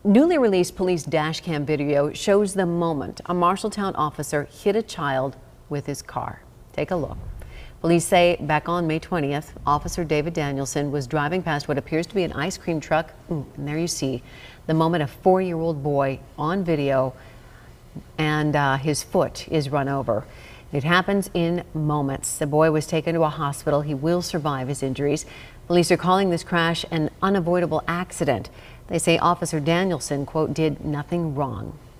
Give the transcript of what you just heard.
Newly released police dash cam video shows the moment a Marshalltown officer hit a child with his car. Take a look. Police say back on May 20th, Officer David Danielson was driving past what appears to be an ice cream truck. And there you see the moment a 4-year-old boy on video and his foot is run over. It happens in moments. The boy was taken to a hospital. He will survive his injuries. Police are calling this crash an unavoidable accident. They say Officer Danielson, quote, did nothing wrong.